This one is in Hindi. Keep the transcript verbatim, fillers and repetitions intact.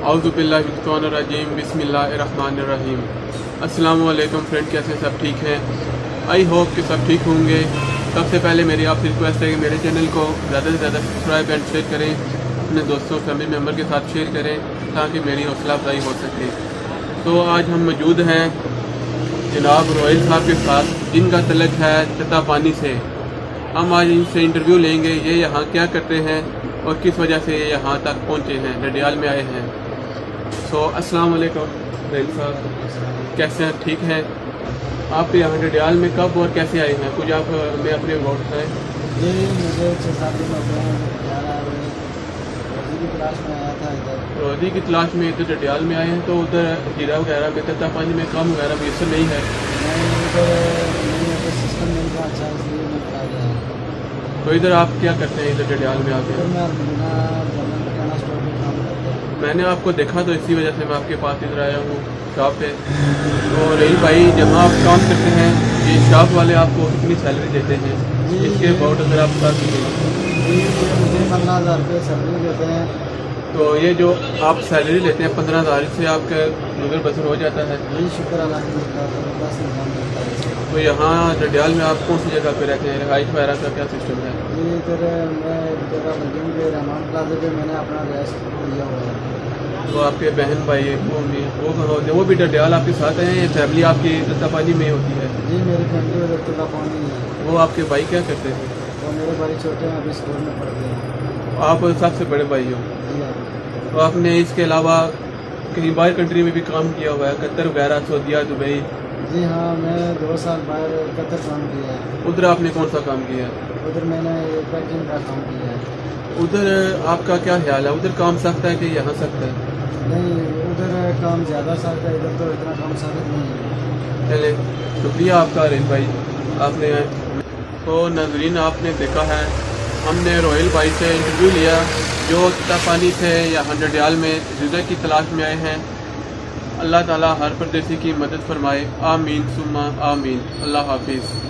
औज़ुबिल्लाहिमिनश्शैतानिर्रजीम बिस्मिल्लाहिर्रहमानिर्रहीम। अस्सलामु अलैकुम फ्रेंड, कैसे सब ठीक हैं? आई होप कि सब ठीक होंगे। सबसे पहले मेरी आपसे रिक्वेस्ट है कि मेरे चैनल को ज़्यादा से ज़्यादा सब्सक्राइब एंड शेयर करें, अपने दोस्तों फैमिली मेम्बर के साथ शेयर करें ताकि मेरी हौसला अफजाई हो सके। तो आज हम मौजूद हैं जनाब रोहिल साहब के साथ, जिनका तल्लुक़ है तत्ता पानी से। हम आज इनसे इंटरव्यू लेंगे, ये यहाँ क्या करते हैं और किस वजह से ये यहाँ तक पहुँचे हैं, डडियाल में आए हैं। सो अस्सलाम वालेकुम रोहिल साहब, कैसे हैं? ठीक हैं? आप यहाँ डडियाल में कब और कैसे आए हैं? कुछ आप हमें अपने अबाउट बताएं। जी, मुझे छः सात दिन हो गए हैं रोज़ी की तलाश में आया था इधर। रोज़ी की तलाश में इधर डडियाल में आए हैं, तो उधर हीरा वगैरह में तत्ता पानी में काम वगैरह मैसर नहीं है? नहीं, इधर सिस्टम नहीं था अच्छा, इसलिए मैं आ गया। तो इधर आप क्या करते हैं इधर डडियाल में आके? मैं बिना किराना स्टोर पर काम करता हूँ। मैंने आपको देखा तो इसी वजह से मैं आपके पास इधर आया हूँ शॉप पे। तो रही भाई, जहाँ आप काम करते हैं ये शॉप वाले आपको कितनी सैलरी देते हैं, इसके अबाउट अगर आप बता सकें। मुझे पंद्रह हज़ार रुपये सैलरी देते हैं। तो ये जो आप सैलरी लेते हैं पंद्रह हज़ार से आपका गुजर बसर हो जाता है? यही शुक्र अल्लाह। तो यहाँ डडियाल में आप कौन सी जगह पे रहते हैं? रिहाइश वगैरह का क्या सिस्टम है? जी, इधर मैं जगह बल्डिंग के रहमान प्लाजा पे मैंने अपना रिहाइश लिया हुआ है। तो आपके बहन भाई वो भी वो कहाँ होते हैं? वो भी डडियाल आपके साथ हैं या फैमिली आपकी तत्ता पानी में होती है? जी, मेरी फैमिली उधर तत्ता पानी है। वो आपके भाई क्या करते हैं? वो मेरे भाई छोटे हैं, अभी स्कूल में पढ़ते हैं। आप सबसे बड़े भाई हो? जी हाँ। तो आपने इसके अलावा कहीं बाहर कंट्री में भी काम किया हुआ है, कतर वगैरह, सऊदीया, दुबई? जी हाँ, मैं दो साल बाहर कतर काम किया है। उधर आपने कौन सा काम किया है? उधर मैंने पैकिंग का काम किया है। उधर आपका क्या ख्याल है, उधर काम सख्त है कि यहाँ सख्त है? नहीं, उधर काम ज़्यादा सख्त है, इधर तो इतना काम सख्त नहीं है। चले, शुक्रिया आपका रेल भाई, आपने। तो नाज़रीन, आपने देखा है हमने रोहिल भाई से इंटरव्यू लिया जो तत्ता पानी से यहाँ डडियाल में रिज़्क़ की तलाश में आए हैं। अल्लाह ताला हर परदेसी की मदद फरमाए, आमीन सुम्मा आमीन। अल्लाह हाफिज़।